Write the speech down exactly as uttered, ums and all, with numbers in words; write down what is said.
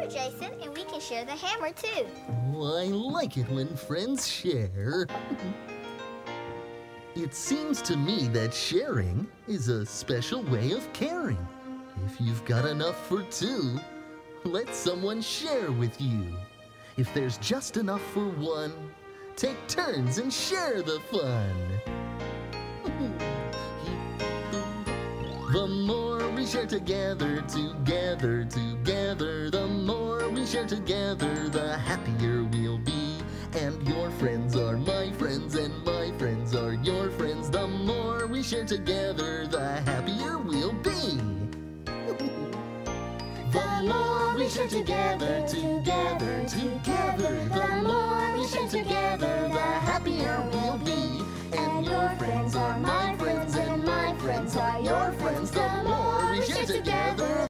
Sure, Jason, and we can share the hammer too. Oh, I like it when friends share. It seems to me that sharing is a special way of caring. If you've got enough for two, let someone share with you. If there's just enough for one, take turns and share the fun. The more we share together, together, together, the more we share together, the happier we'll be. And your friends are my friends, and my friends are your friends. The more we share together, the happier we'll be. The more we share together, together, together, the more we share together, the happier we'll be. And your friends are my friends, and my friends are your friends. The more we share together,